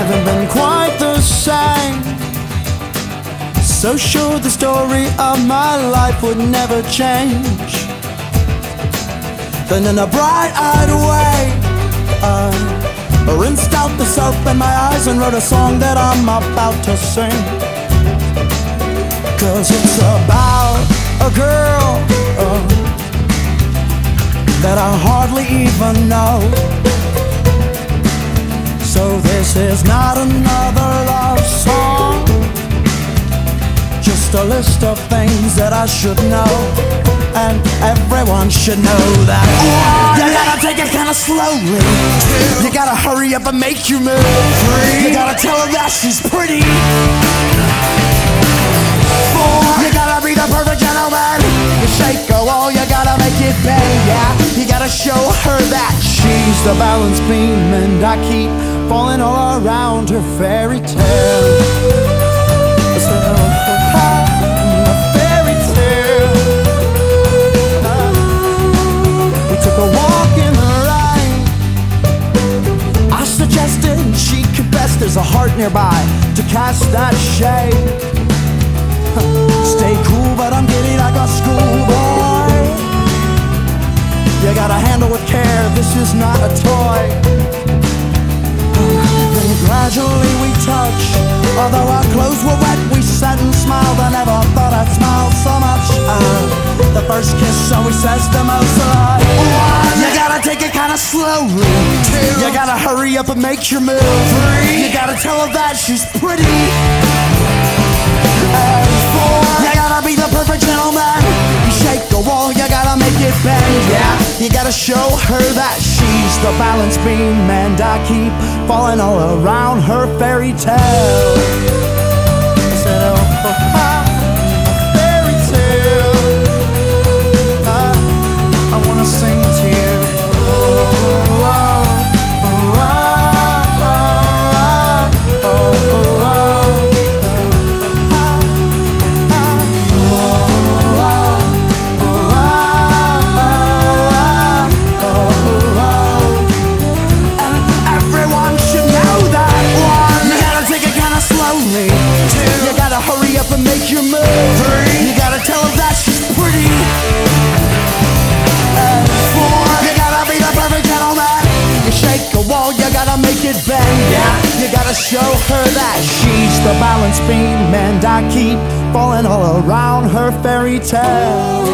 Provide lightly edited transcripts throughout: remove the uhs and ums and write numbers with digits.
haven't been quite the same. So sure the story of my life would never change. Then in a bright-eyed way, I rinsed out the soap in my eyes and wrote a song that I'm about to sing. 'Cause it's about a girl that I hardly even know. So this is not another love song, just a list of things that I should know. And everyone should know that you gotta take it kinda slowly. You gotta hurry up and make your move. You gotta tell her that she's pretty. You gotta be the perfect gentleman. You shake her wall, you gotta make it bend, yeah. You gotta show her that she's the balance beam, and I keep falling all around her fairy tale. A fairy tale. We took a walk in the rain. I suggested she confessed there's a heart nearby to cast that shade. Stay cool, but I'm giddy like a schoolboy. You gotta handle with care, this is not a toy. Then gradually we touch. Although our clothes were wet, we sat and smiled. I never thought I'd smile so much. The first kiss always says the most. You gotta take it kinda slowly. You gotta hurry up and make your move. You gotta tell her that she's pretty. You gotta be the perfect gentleman. You shake the wall, you gotta make it bend, yeah. You gotta show her that she's the balance beam, and I keep falling all around her fairy tale. I said, oh, a fairy tale. I wanna sing to you. You gotta hurry up and make your move. You gotta tell her that she's pretty. You gotta be the perfect gentleman. You shake a wall, you gotta make it bend, yeah. You gotta show her that she's the balance beam, and I keep falling all around her fairy tale.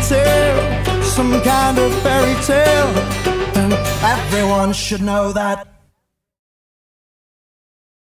Some kind of fairy tale, and everyone should know that.